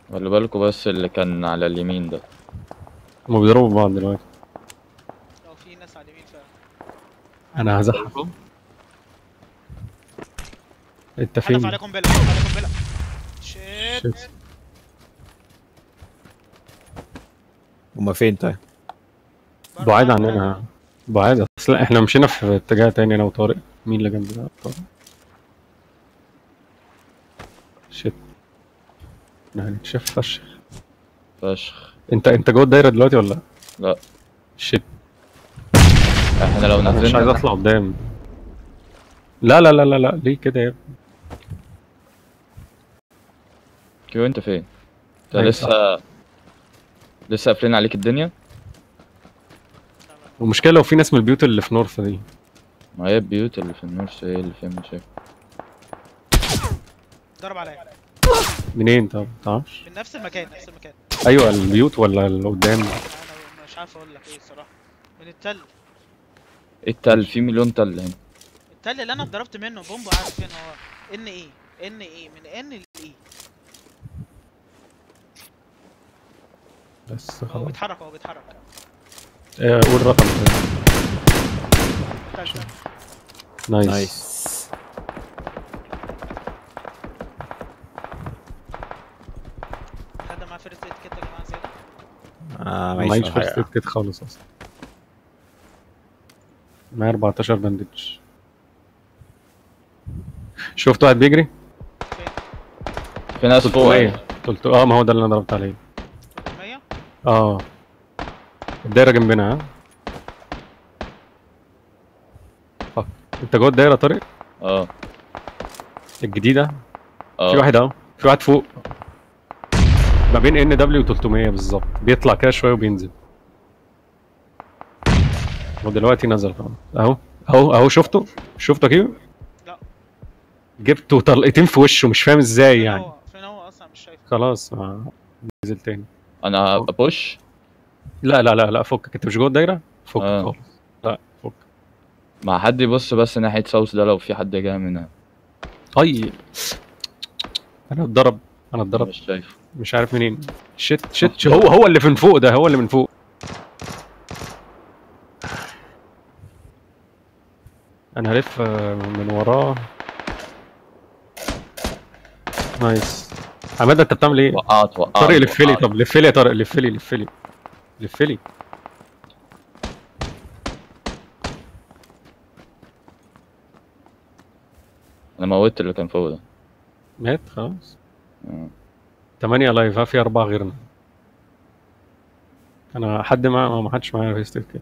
خلي بالكوا بس اللي كان على اليمين ده. هما بيضربوا بعض دلوقتي. لو في ناس على اليمين فعلا. انا هزحف. انت حدف فين؟ عليكم قنبله، حدف عليكم قنبله. شيت. شيت. هما فين طيب؟ بعيد عننا، بعيد. اصل احنا مشينا في اتجاه تاني انا وطارق. مين اللي جنبنا؟ طارق. شيت. احنا هنتشاف فشخ. فشخ. انت جوه الدايره دلوقتي ولا لا؟ لا شيت. احنا لو انا مش نزلنا عايز اطلع قدام. لا لا لا لا لا، ليه كده يا ابني؟ كيو انت فين؟ انت أيوة لسه قافلين عليك الدنيا؟ والمشكله لو في ناس من البيوت اللي في نورث دي. ما هي البيوت اللي في النورث هي اللي فيها مشاكل. ضرب عليا منين؟ طب متعرفش. من نفس المكان، نفس المكان. ايوه البيوت ولا اللي قدام؟ انا مش عارف اقول لك ايه الصراحه. من التل. ايه التل؟ في مليون تل هنا. التل اللي انا اتضربت منه بومبو، عارف فين هو؟ ان ايه ان ايه من ان لايه. بس هو خلاص. بيتحرك، هو بيتحرك. قول رقم. تل. نايس. حد معاه فيرست ايد كده يا جماعه زياده؟ معيش ولا فيرست حاجة. ايد كده خالص اصلا. معايا 14 باندج. شفت واحد بيجري؟ في ناس فوق. قلت ما هو ده اللي انا ضربت عليه. 300. الدايره جنبنا. فك. انت جوه الدايره طارق؟ اه الجديده. اه في واحد في واحد فوق ما بين ان دبليو 300 بالظبط، بيطلع كده شويه وبينزل. ودلوقتي نزل طبعا. اهو شفته كده. لا. جبته طلقتين في وشه، مش فاهم ازاي يعني. فين هو اصلا مش شايفه. خلاص نزل تاني. انا ابوش. لا لا لا لا، فكك، انت مش جوه الدايره. فكك خالص. لا فك. مع حد يبص بس ناحيه ساوث ده لو في حد جاي منها. اي انا اتضرب. مش شايفه. مش عارف منين. شيت هو اللي من فوق ده، هو اللي من فوق. انا هلف من وراه. نايس. حماده انت بتعمل ايه؟ وقعت طارق لف لي. طب لف لي يا طارق، لف لي. انا موتت اللي كان فوق ده. مات خلاص. 8 لايف. في 4 غيرنا. انا حد ما حدش معايا فيست كده.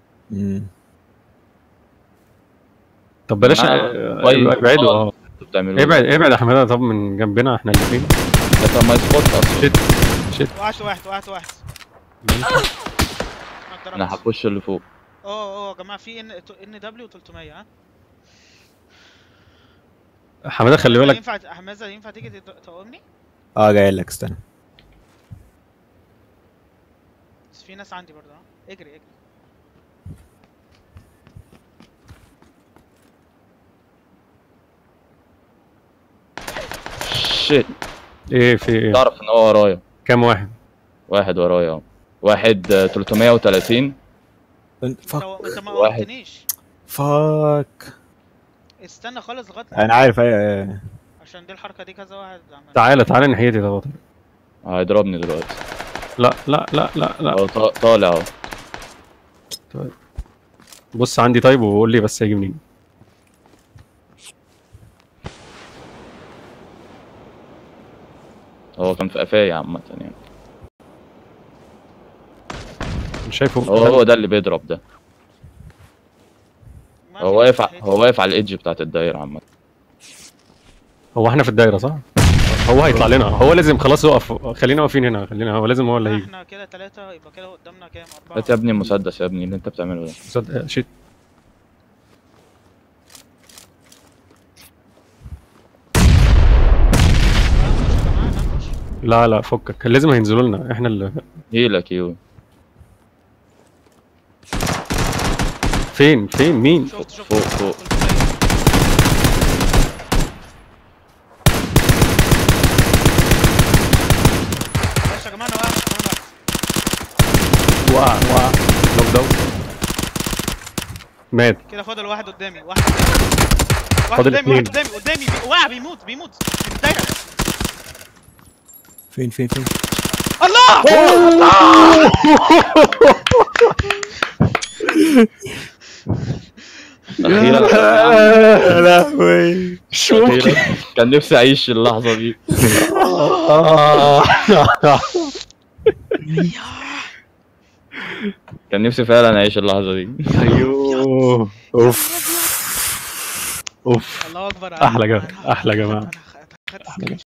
طب بلاش ابعدوا. ابعد يا حماده. طب من جنبنا احنا الاثنين. ده كان ماي سبوت اصلا. شيت. واحد. انا هخش اللي فوق. يا جماعه في ان دبليو 300. حماده خلي بالك. ينفع تيجي تقومني؟ جاي لك، استنى. بس في ناس عندي برضه. اجري. شيت. ايه في ايه؟ تعرف ان هو ورايا. كام واحد؟ واحد ورايا. واحد 330. انت ما قلتنيش. فاك. استنى خالص لغايه انا عارف. ايه عشان دي الحركه دي كذا واحد عمل. تعالى ناحيتي ده بطل. هيضربني دلوقتي. لا هو طالع اهو. طيب. بص عندي طيب وقول لي بس هيجي منين. هو كان في قفايا عامة يعني. مش شايفه. هو ده اللي بيضرب ده. هو واقف على الايدج بتاعت الدايرة عامة. هو احنا في الدايرة صح؟ هو هيطلع لنا. هو لازم خلاص يقف. خلينا واقفين هنا. هو لازم هو اللي هيجي. احنا كده 3 يبقى كده قدامنا كام؟ 4. هات يا ابني المسدس يا ابني اللي انت بتعمله ده. شيت. لا فكك، لازم هينزلوا لنا احنا اللي. هيلك يو. فين مين؟ فوق. وقع نوك داون. مات. كده فاضل واحد قدامي، واحد قدامي، واحد فاضل قدامي، واحد اتنين. قدامي وقع بيموت من الدايره. فين فين فين؟ الله اخيرا يا لهوي شو أخيراً. كان نفسي اعيش اللحظه دي. كان نفسي فعلا اعيش اللحظه دي. ايوه اوف اوف. الله اكبر احلى جماعه احلى جماعه. انا خدت